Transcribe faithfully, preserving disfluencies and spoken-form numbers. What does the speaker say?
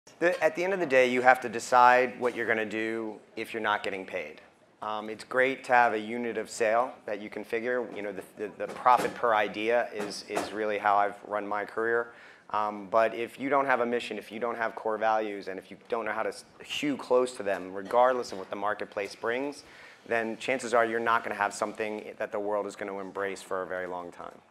The, at the end of the day, you have to decide what you're going to do if you're not getting paid. Um, it's great to have a unit of sale that you can figure. You know, the, the, the profit per idea is, is really how I've run my career. Um, but if you don't have a mission, if you don't have core values, and if you don't know how to hew close to them, regardless of what the marketplace brings, then chances are you're not going to have something that the world is going to embrace for a very long time.